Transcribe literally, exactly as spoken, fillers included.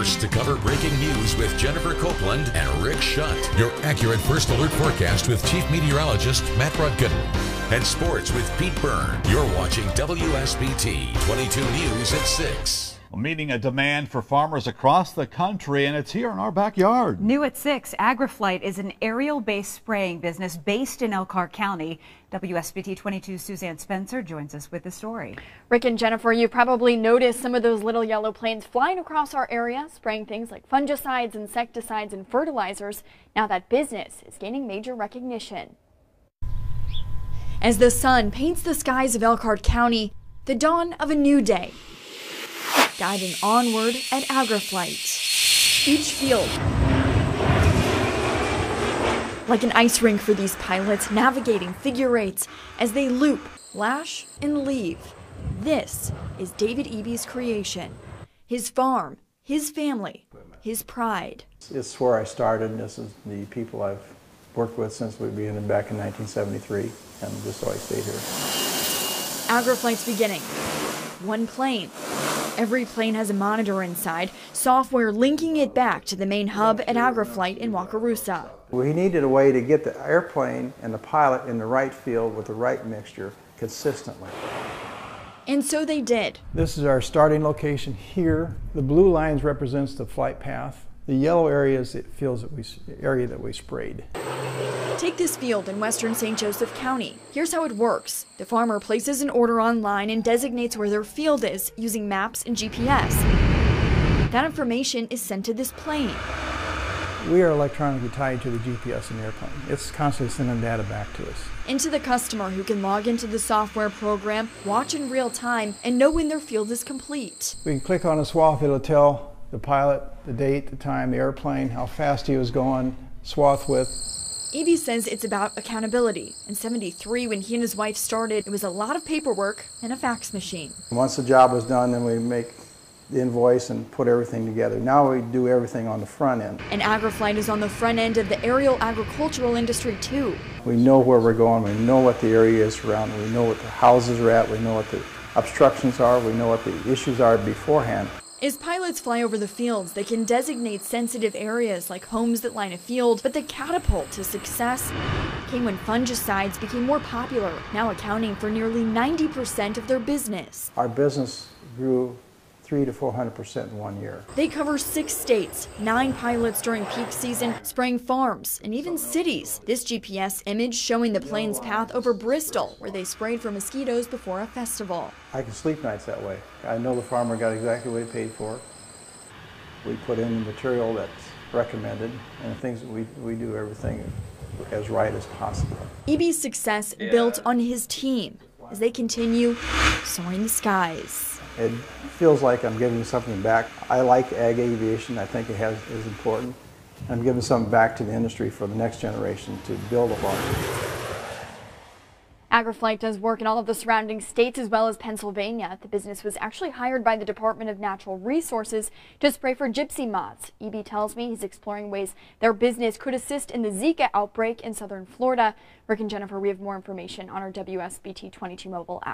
first to cover breaking news with Jennifer Copeland and Rick Shutt. Your accurate first alert forecast with Chief Meteorologist Matt Rudkin. And sports with Pete Byrne. You're watching W S B T twenty-two News at six. Meeting a demand for farmers across the country, and it's here in our backyard. New at six, AgriFlight is an aerial-based spraying business based in Elkhart County. W S B T twenty-two's Suzanne Spencer joins us with the story. Rick and Jennifer, you probably noticed some of those little yellow planes flying across our area, spraying things like fungicides, insecticides, and fertilizers. Now that business is gaining major recognition. As the sun paints the skies of Elkhart County, the dawn of a new day. Guiding onward at AgriFlight. Each field like an ice rink for these pilots, navigating figure eights as they loop, lash, and leave. This is David Eby's creation. His farm, his family, his pride. It's where I started. This is the people I've worked with since we began back in nineteen seventy-three, and just so I stayed here. AgriFlight's beginning. One plane. Every plane has a monitor inside, software linking it back to the main hub at AgriFlight in Wakarusa. We needed a way to get the airplane and the pilot in the right field with the right mixture consistently. And so they did. This is our starting location here. The blue lines represents the flight path. The yellow area is the fields that we, area that we sprayed. Take this field in western Saint Joseph County. Here's how it works. The farmer places an order online and designates where their field is using maps and G P S. That information is sent to this plane. We are electronically tied to the G P S in the airplane. It's constantly sending data back to us. Into the customer, who can log into the software program, watch in real time, and know when their field is complete. We can click on a swath. It'll tell the pilot the date, the time, the airplane, how fast he was going, swath width. Eby says it's about accountability. In seventy-three, when he and his wife started, it was a lot of paperwork and a fax machine. Once the job was done, then we make the invoice and put everything together. Now we do everything on the front end. And AgriFlight is on the front end of the aerial agricultural industry too. We know where we're going, we know what the area is surrounding, we know what the houses are at, we know what the obstructions are, we know what the issues are beforehand. As pilots fly over the fields, they can designate sensitive areas like homes that line a field, but the catapult to success came when fungicides became more popular, now accounting for nearly ninety percent of their business. Our business grew three to four hundred percent in one year. They cover six states, nine pilots during peak season, spraying farms and even cities. This G P S image showing the plane's path over Bristol, where they sprayed for mosquitoes before a festival. I can sleep nights that way. I know the farmer got exactly what he paid for. We put in the material that's recommended, and the things that we, we do everything as right as possible. Eby's success built on his team as they continue soaring the skies. It feels like I'm giving something back. I like ag aviation. I think it has, is important. I'm giving something back to the industry for the next generation to build upon. AgriFlight does work in all of the surrounding states as well as Pennsylvania. The business was actually hired by the Department of Natural Resources to spray for gypsy moths. Eby tells me he's exploring ways their business could assist in the Zika outbreak in southern Florida. Rick and Jennifer, we have more information on our W S B T twenty-two mobile app.